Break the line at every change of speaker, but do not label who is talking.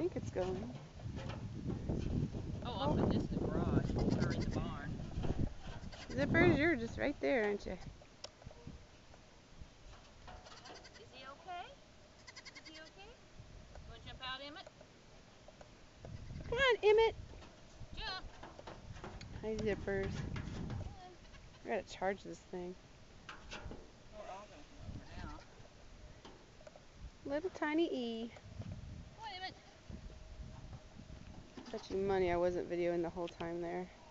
think it's going.
Oh, up in this garage or in the barn.
Zippers, you're just right there, aren't you?
Is he okay? Is he okay? You want to jump out, Emmit?
Come on, Emmit.
Jump.
Hi, Zippers.
Come on.
I gotta charge this thing.
We're all going to come over now.
Little tiny E.
Come on, Emmit.
Bet you money I wasn't videoing the whole time there.